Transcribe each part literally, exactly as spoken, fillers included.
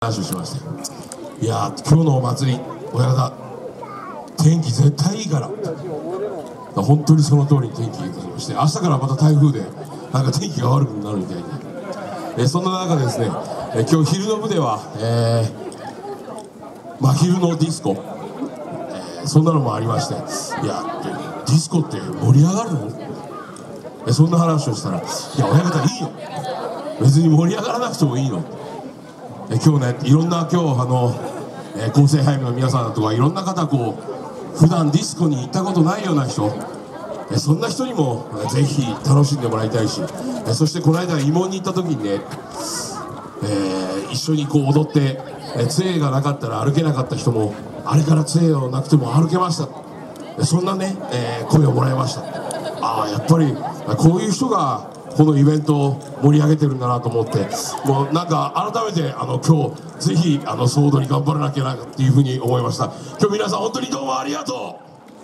話をしまして、いやー今日のお祭り親方天気絶対いいから、本当にその通りに天気がいいまして、明日からまた台風でなんか天気が悪くなるみたいで、えー、そんな中ですね、えー、今日昼の部では、えー、真昼のディスコ、えー、そんなのもありまして、いやディスコって盛り上がるの？えー、そんな話をしたら、いや親方いいよ、別に盛り上がらなくてもいいの。えー、今日ねいろんな今日あの、えー、構成配分の皆さんとかいろんな方こう普段ディスコに行ったことないような人、えそんな人にもぜひ楽しんでもらいたいし、えそしてこの間慰問に行った時にね、えー、一緒にこう踊って、え杖がなかったら歩けなかった人もあれから杖をなくても歩けました、えそんなね、えー、声をもらいました。ああやっぱりこういう人がこのイベントを盛り上げてるんだなと思って、もうなんか改めてあの今日ぜひあの総踊り頑張らなきゃなっていうふうに思いました。今日皆さん本当にどうもありがと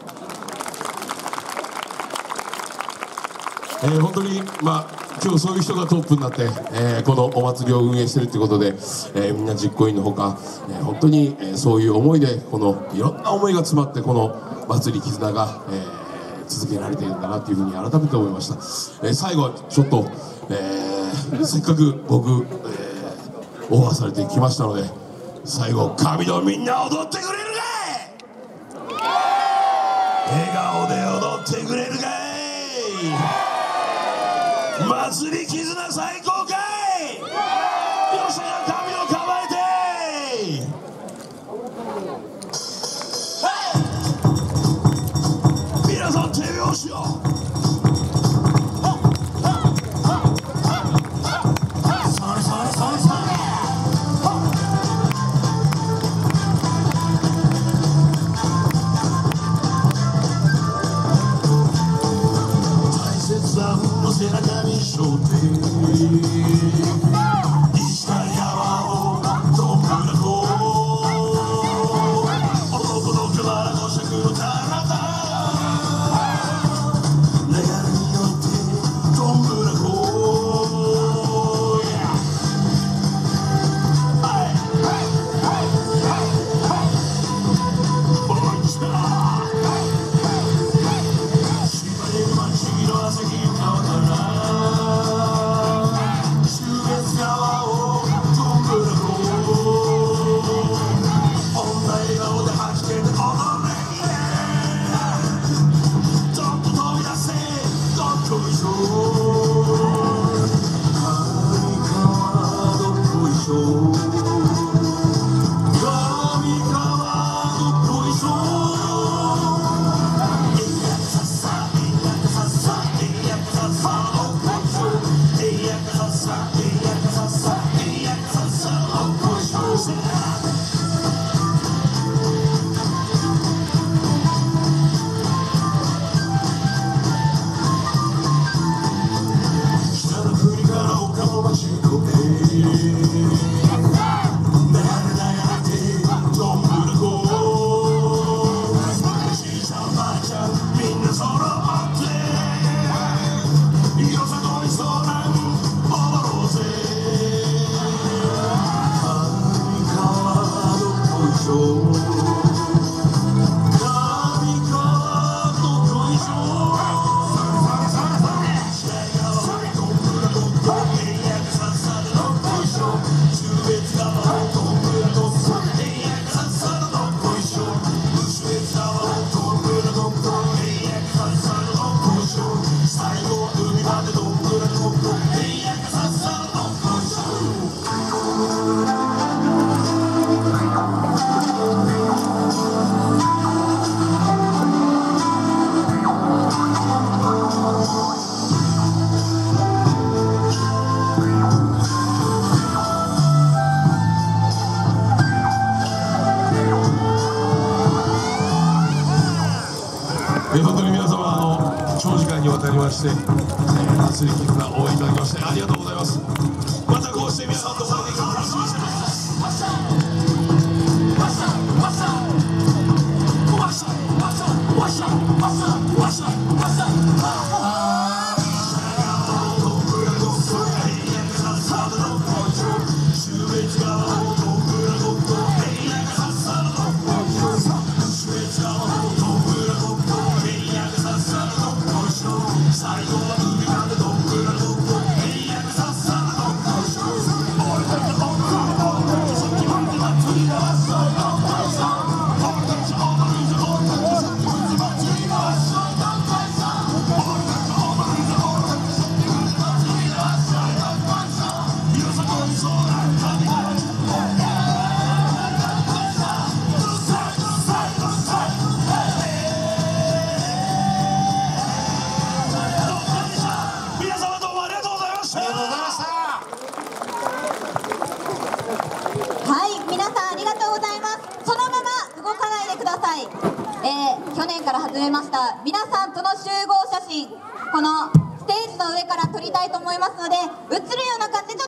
う。えー、本当にまあ今日そういう人がトップになって、えー、このお祭りを運営してるってことで、えー、みんな実行委員のほか、えー、本当に、えー、そういう思いでこのいろんな思いが詰まってこの祭り絆が、えー続けられているんだなというふうに改めて思いました。えー、最後はちょっと、えー、せっかく僕、えー、オファーされてきましたので、最後神のみんな踊ってくれるかい？笑顔で踊ってくれるかい？祭り絆最高かい？よっしゃ神を構えて皆さん手拍子よ。それそれそれそれ。大切な運の背中に背負って石川山をどんぶらこ男の熊らの尺のたらた本当に皆様あの長時間にわたりまして、えー、祭り絆応援いただきましてありがとうございます。またこうして皆さんとお会いできるのを楽しみにしてます。Let's go. 訪れました皆さんとの集合写真、このステージの上から撮りたいと思いますので、映るよ